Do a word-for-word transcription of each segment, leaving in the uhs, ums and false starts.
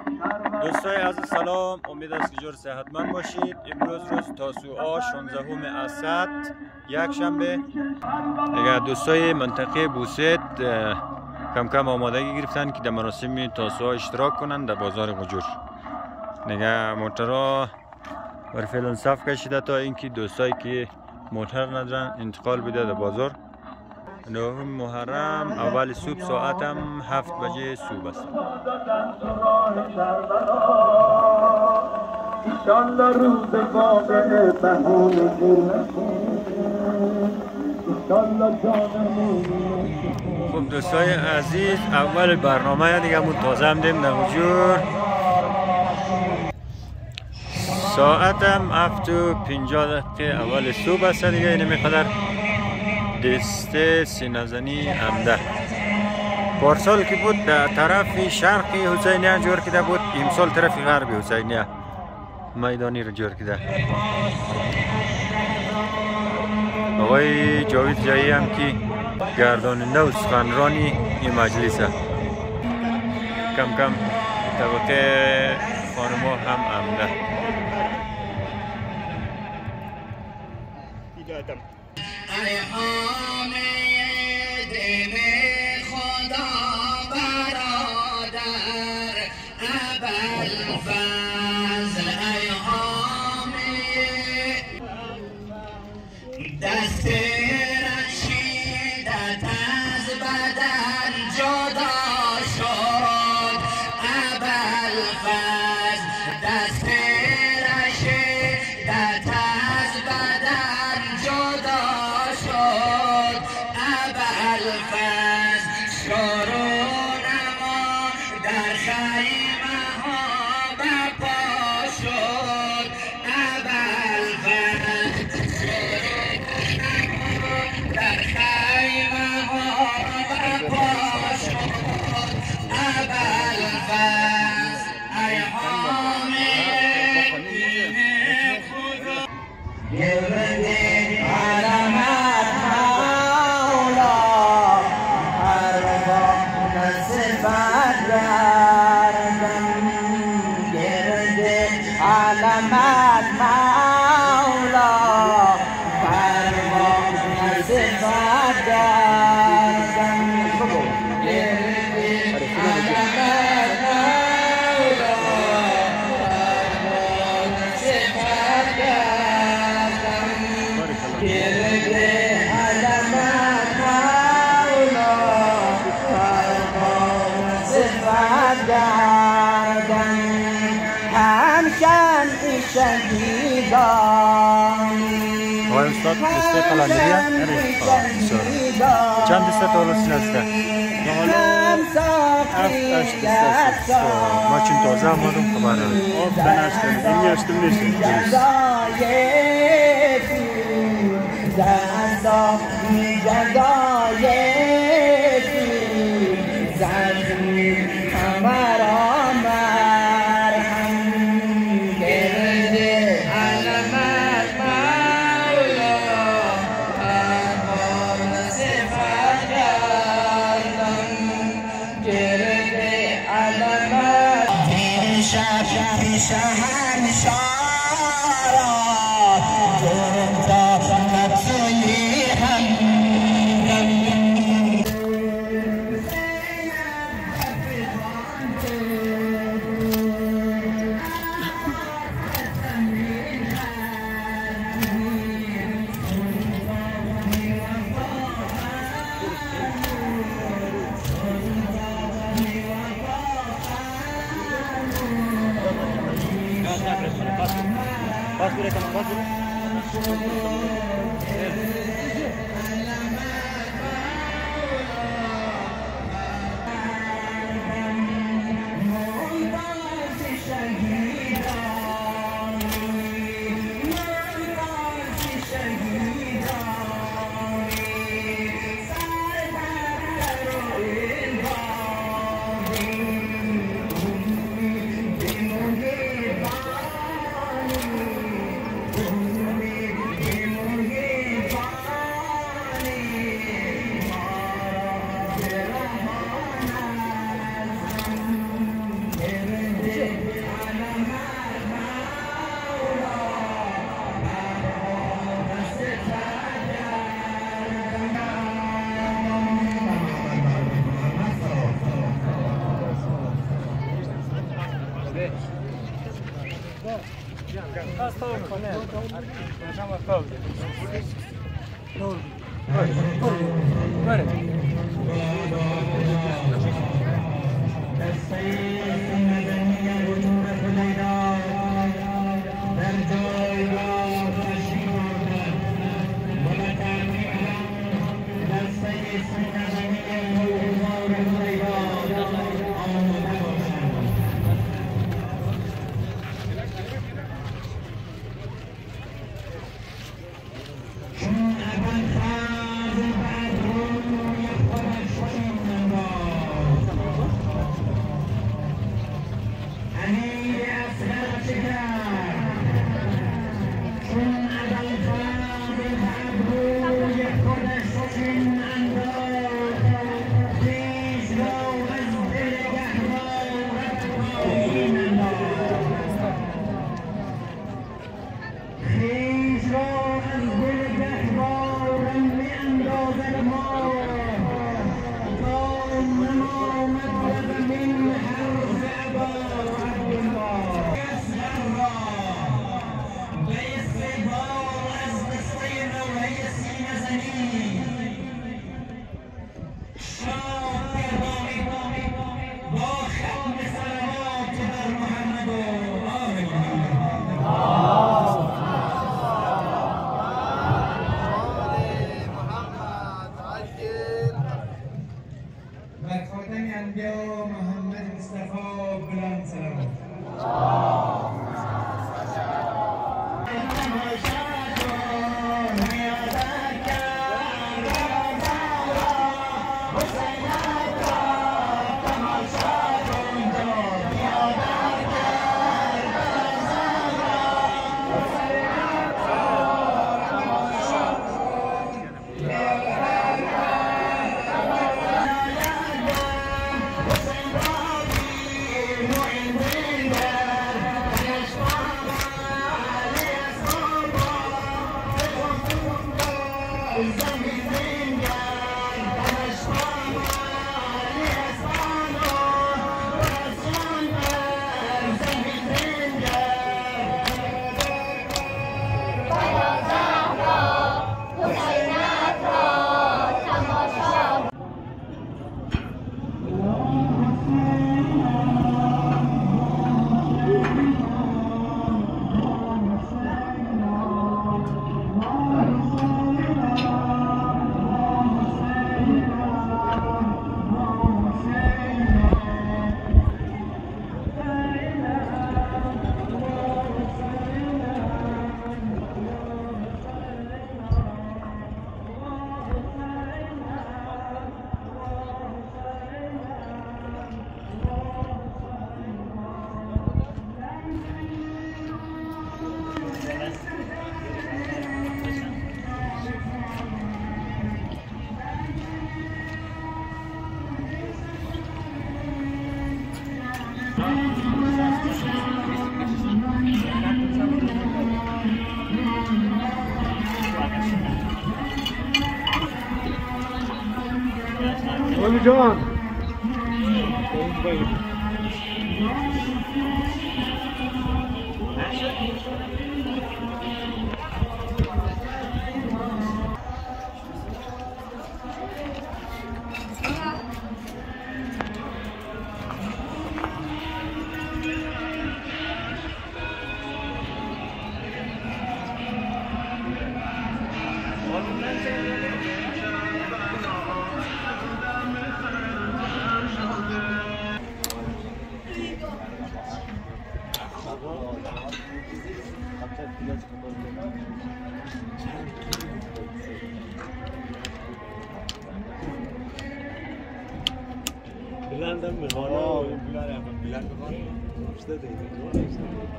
دوستای عزیز سلام، امید است که جور صحتمند باشید. امروز روز تاسوعا شانزدهم اسد یک شنبه. دیگه دوستای منطقه بوسید کم کم آمادگی گرفتن که در مراسم تاسوعا اشتراک کنند در بازار قجور. دیگه موترها بر فعلا صف کشیده تا اینکه دوستایی که موتر ندارن انتقال بده در بازار. نهم محرم اول صبح ساعت هم هفت بجه صبح است. خب دوستای عزیز، اول برنامه دیگه مون تازه هم دیم در حجور. ساعت هم هفت و پنجاه دقیقه اول صبح است دیگه. اینه میقدر دسته سینزنی عمده پارسال که بود در طرف شرقی حسینیه جور کده بود، امسال طرف غربی حسینیه میدانی رو جور کده. آقای جاوید جایی هم که گرداننده و سخنرانی این مجلسه. کم کم طبقه خانما هم عمده. ای حامد خدا برادر ابوالفضل، ای حامد دست رشیدت از بدن جدا شد ابوالفضل، دست رشیدت از بدن جدا شد ابوالفضل، شروع نما در خیمه ها بپا شد ابوالفضل، شروع نما در خیمه ها بپا شد ابوالفضل، ای حامد دین خدا گرد علمت مولا ارباب صفت گردن، گرد علمت مولا ارباب صفت گردن، گرد علمت مولا ارباب صفت گردن، گرد علمت مولا ارباب صفت گردن، همشن شهیدانی آقای استاد دسته قلندریه؟ چند دسته تولوسی هسته؟ هفت اش دسته. ما چون تازه آمدم خبر ندارم. آب بنشتم این یشتم نیستم زندانی جزایتی زندگی مرا مرهم، گرد علمت مولا ارباب صفت گردن، گرد علمت شب شهنشاه را Bas buraya tamam, bas buraya. Oli John. بلندم میخوانم بلند بلند میخوانم اشته دیگه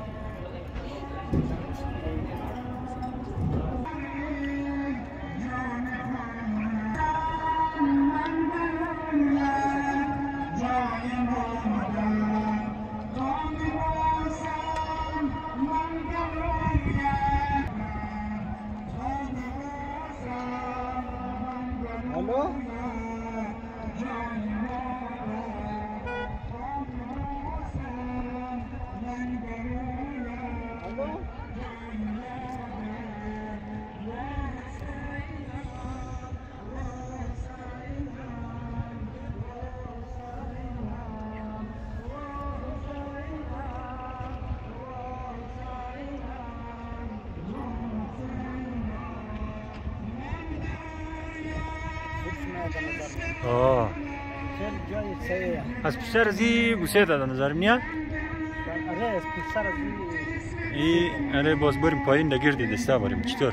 Hello? آه خیلی جای سیه. از پشتر ازی بوسه داده نظر میاد؟ آره از پشتر ازی. ای آره باز بریم پایین نگردی دسته بریم چطور؟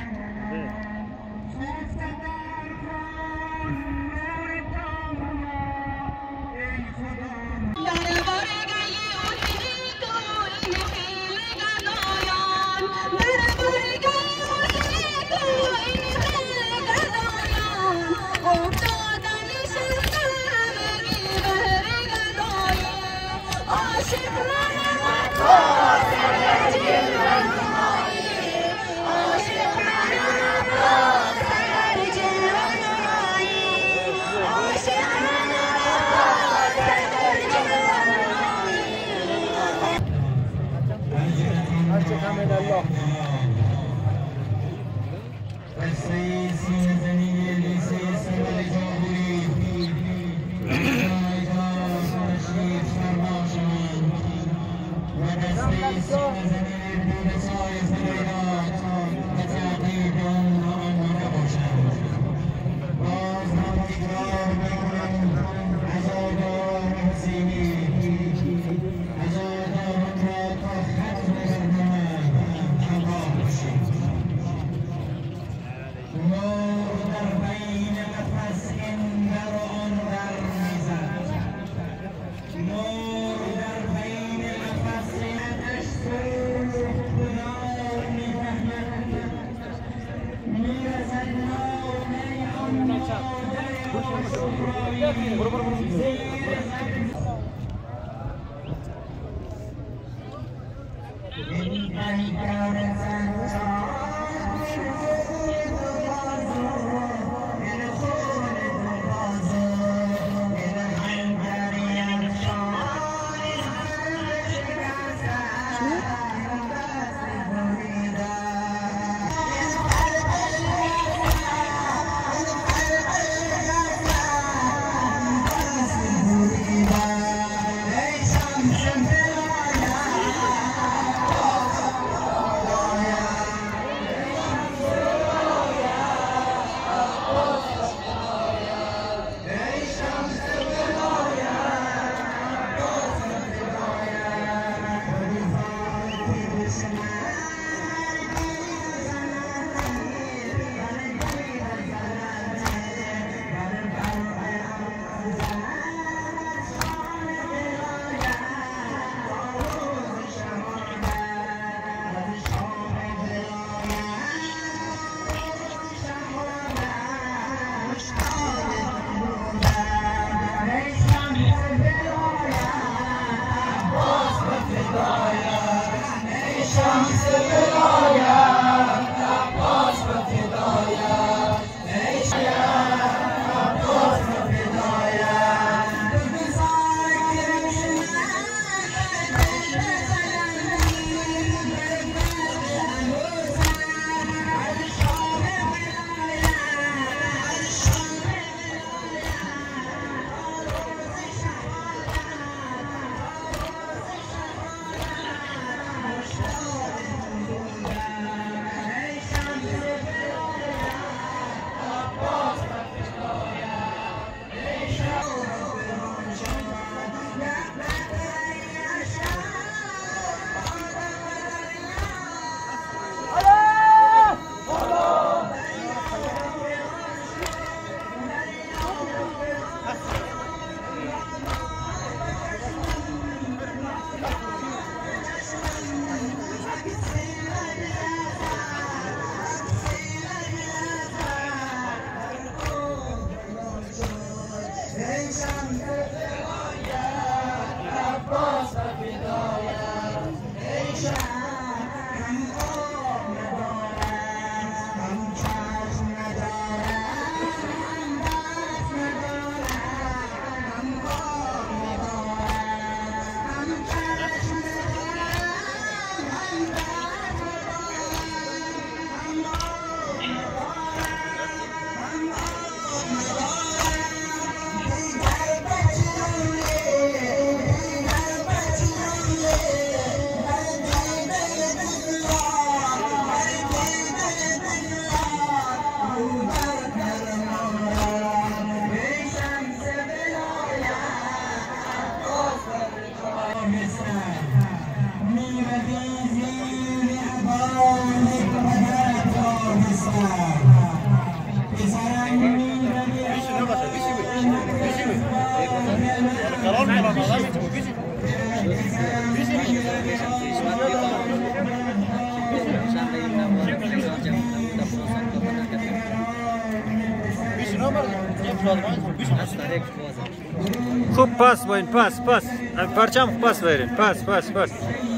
خوب پاس باین پاس پاس پرچم پاس برین پاس پاس پاس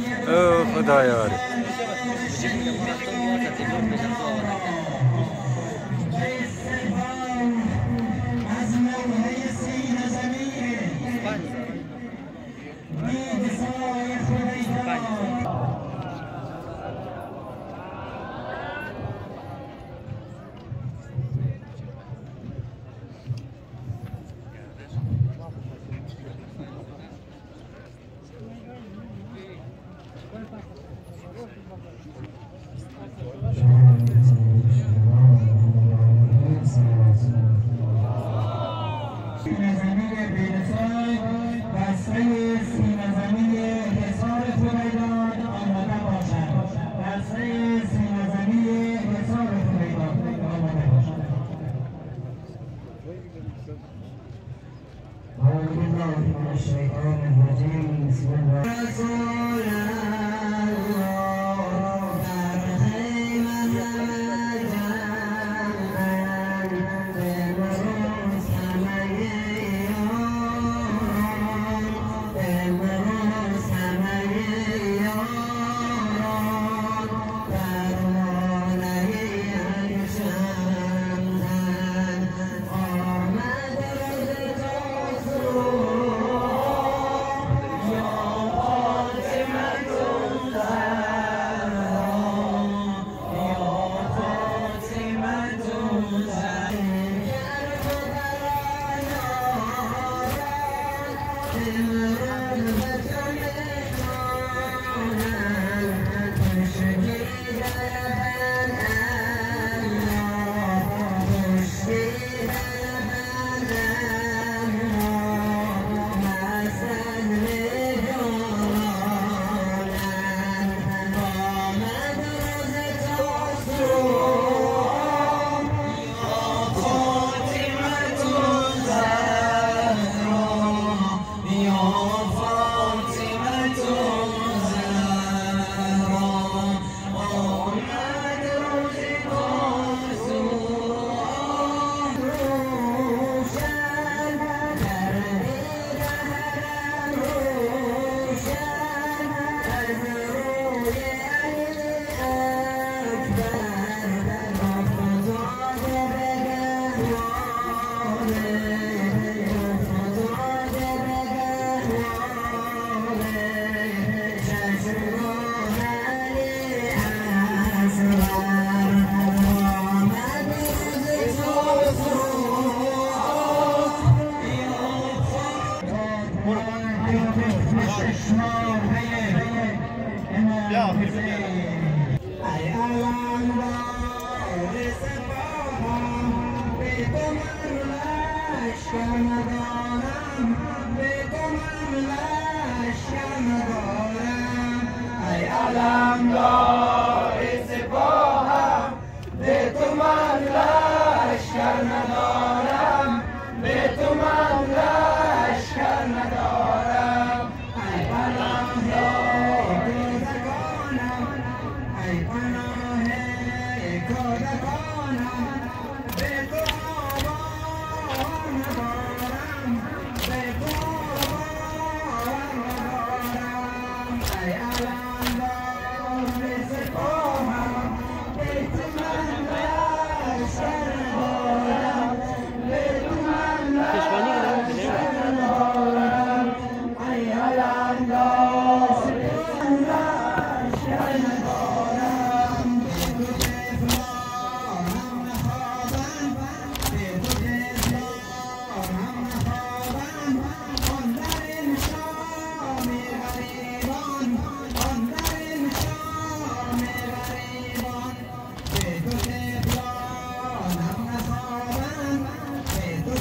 او خدایا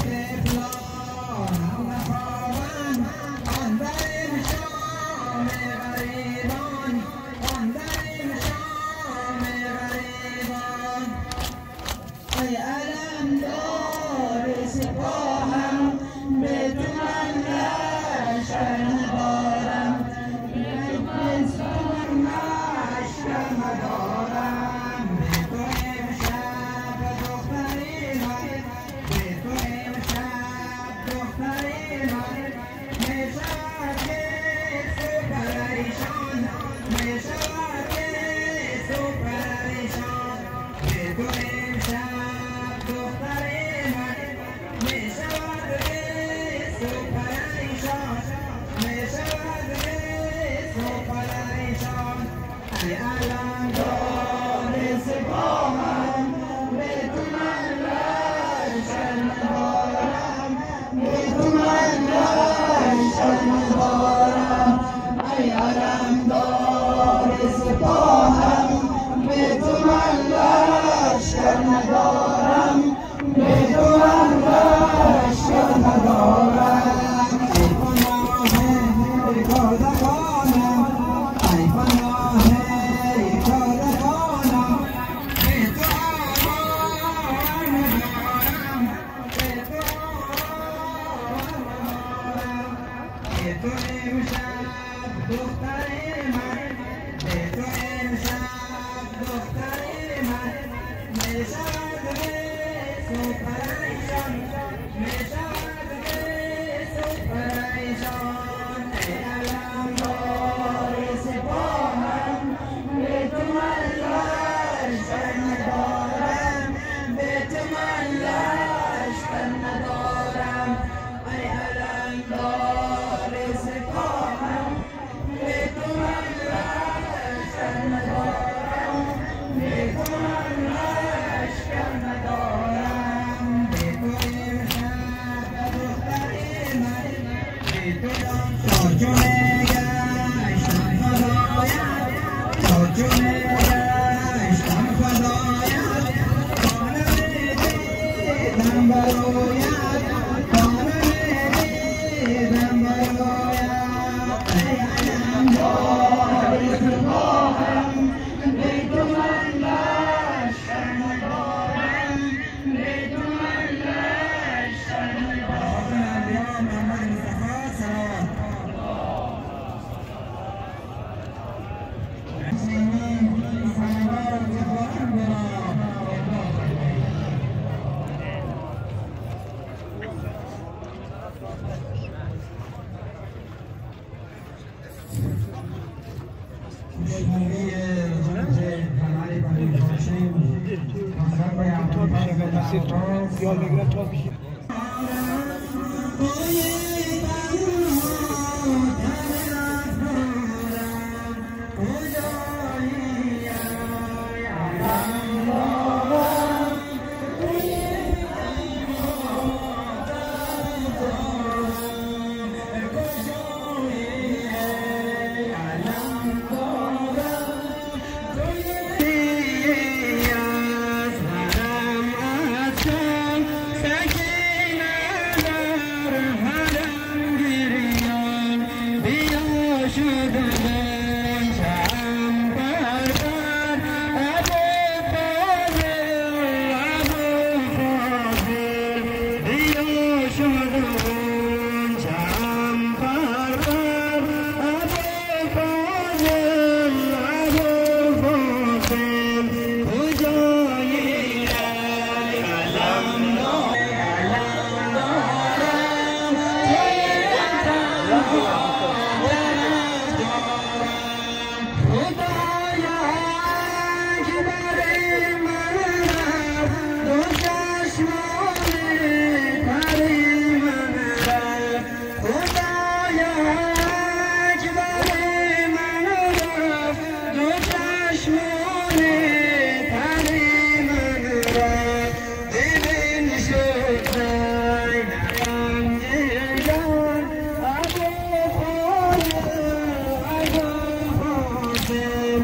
Amen. علمدار سپاهم به تو من لشکر ندارم به تو من لشکر ندارم ای پناه کودکانم ای پناه کودکانم به تو آوار ندارم به تو به تو امشب دختر من به تو امشب دختر من میشود سو پریشان میشود سو پریشان ای علمدار سپاهم به تو من لشکر ندارم به تو من لشکر ندارم ای علمدار سپاهم به تو من لشکر ندارم به تو من لشکر ندارم به تو امشب دختر من به تو تا چو نگشتم خدایم تا چو نگشتم خدایم خانه دیدم برویم خانه دیدم برویم ای علمدار سپاهم به تو من لشکر ندارم به تو من لشکر ندارم یا محمد مصطفی سلام Thank you.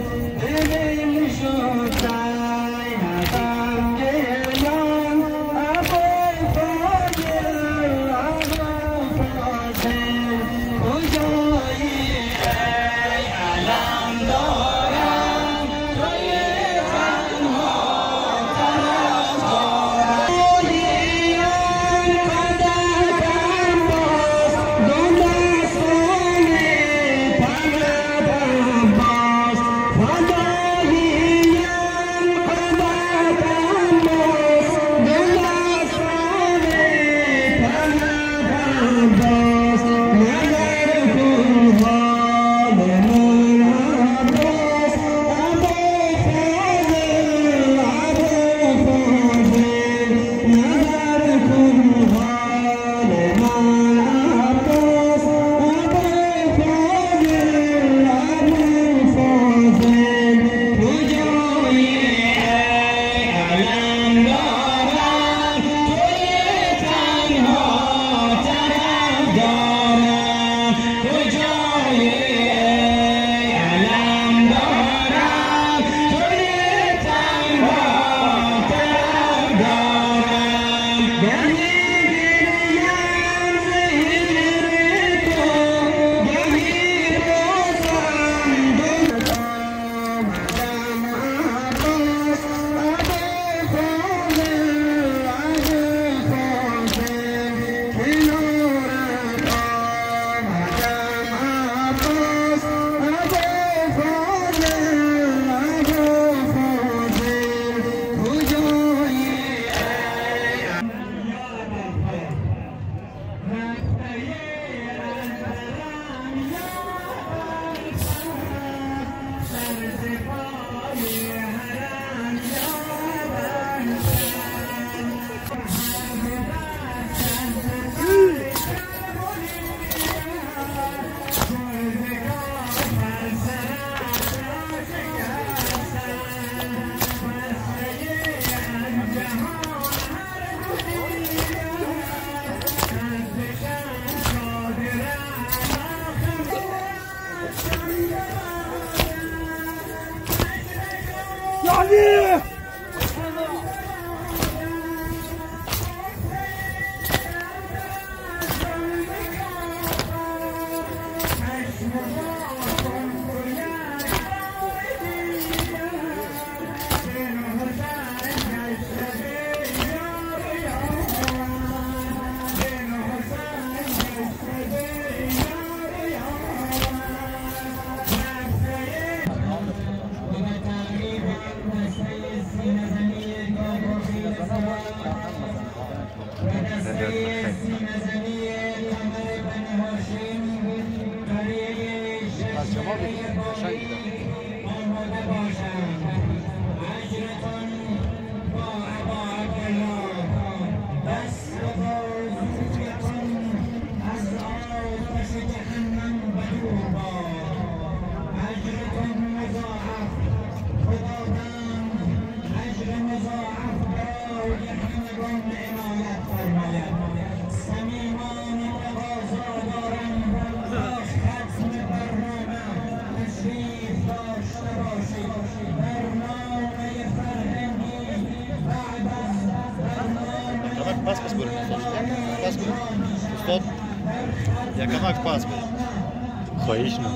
Pas pas böyle. Pas böyle. Stop. Yakamak pas böyle. خواهیش نه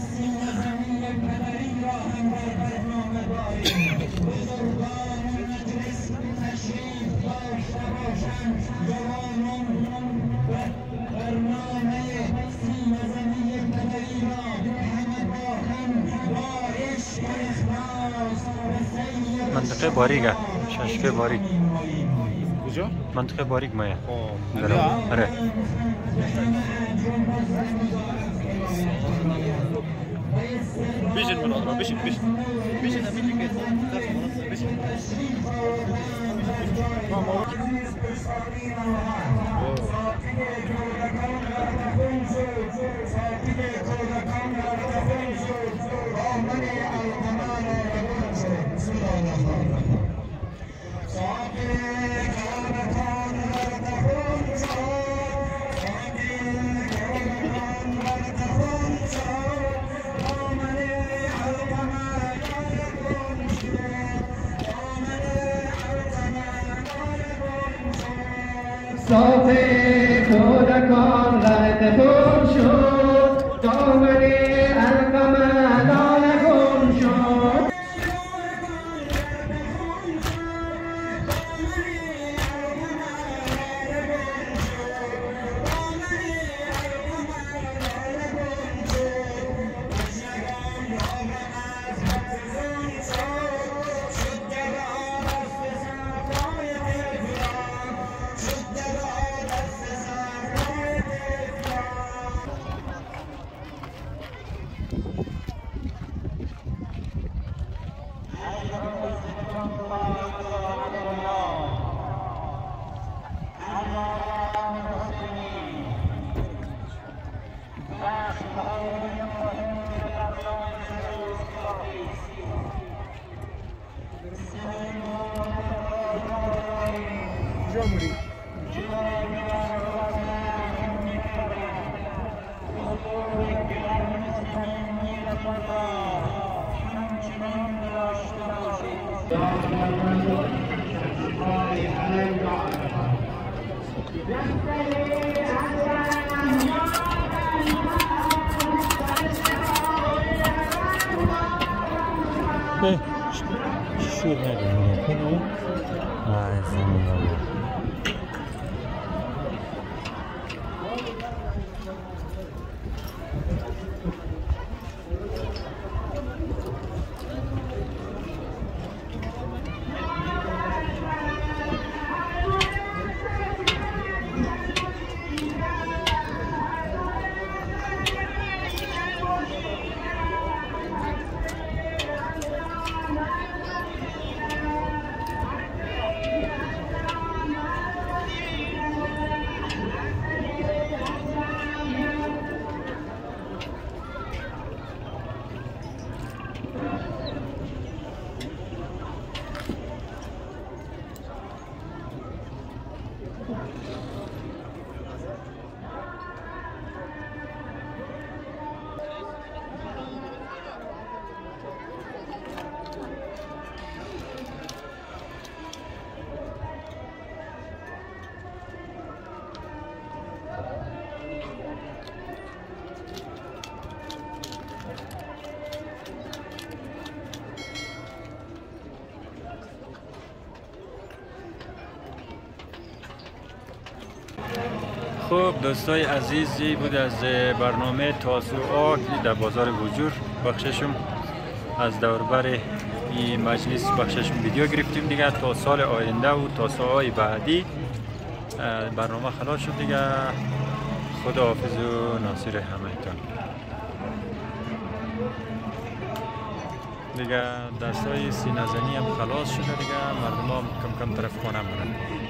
منطقه باریگه ششکه باریک کجا؟ منطقه باریک مایه خب درم آره بشین من آدم بشین بشین بشین بشین که بشین صوت کودکان رد خون شد دامن القمر لاله گون شد شور نگه آه زمین خوب دوستای عزیزی بود از برنامه تاسوعا که در بازار بوجور بخششم از دوربر این مجلس بخششم ویدیو گرفتیم دیگه تا سال آینده و تاسوعای بعدی برنامه خلاص شد دیگه. خداحافظ و ناصر همه‌تان دیگه. درسای سینه‌زنی هم خلاص شده دیگه، مردم هم کم کم طرف خانه برن.